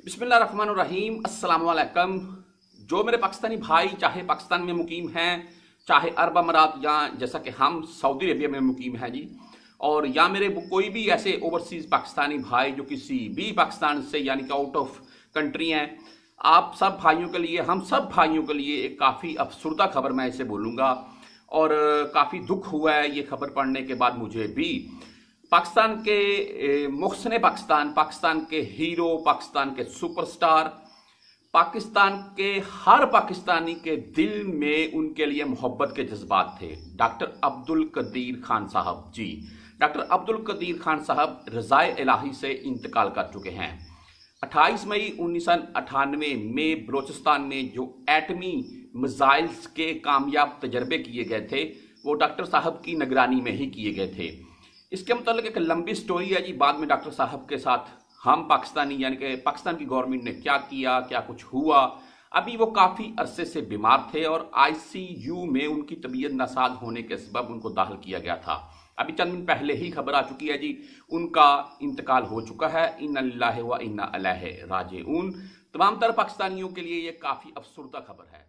बिस्मिल्लाहिर्रहमानिर्रहीम, अस्सलाम वालेकुम। जो मेरे पाकिस्तानी भाई चाहे पाकिस्तान में मुकीम हैं, चाहे अरब अमारात या जैसा कि हम सऊदी अरेबिया में मुकीम हैं जी, और या मेरे कोई भी ऐसे ओवरसीज़ पाकिस्तानी भाई जो किसी भी पाकिस्तान से यानी कि आउट ऑफ कंट्री हैं, आप सब भाइयों के लिए, हम सब भाइयों के लिए एक काफ़ी अफसरदा खबर मैं इसे बोलूँगा। और काफ़ी दुख हुआ है ये खबर पढ़ने के बाद मुझे भी। पाकिस्तान के मुहसिन पाकिस्तान, पाकिस्तान के हीरो, पाकिस्तान के सुपरस्टार, पाकिस्तान के हर पाकिस्तानी के दिल में उनके लिए मोहब्बत के जज्बात थे। डॉक्टर अब्दुल कदीर खान साहब जी, डॉक्टर अब्दुल कदीर खान साहब रज़ाए इलाही से इंतकाल कर चुके हैं। 28 मई 1998 में बलोचिस्तान में जो एटमी मिसाइल्स के कामयाब तजर्बे किए गए थे वो डॉक्टर साहब की निगरानी में ही किए गए थे। इसके मतलब एक लंबी स्टोरी है जी। बाद में डॉक्टर साहब के साथ हम पाकिस्तानी यानी कि पाकिस्तान की गवर्नमेंट ने क्या किया, क्या कुछ हुआ। अभी वो काफ़ी अरसे से बीमार थे और ICU में उनकी तबीयत नासाज होने के सबब उनको दाखिल किया गया था। अभी चंद दिन पहले ही खबर आ चुकी है जी, उनका इंतकाल हो चुका है। इन्ना लिल्लाहि व इन्ना इलैहि राजिऊन। तमाम तर पाकिस्तानियों के लिए ये काफ़ी अफसरदा खबर है।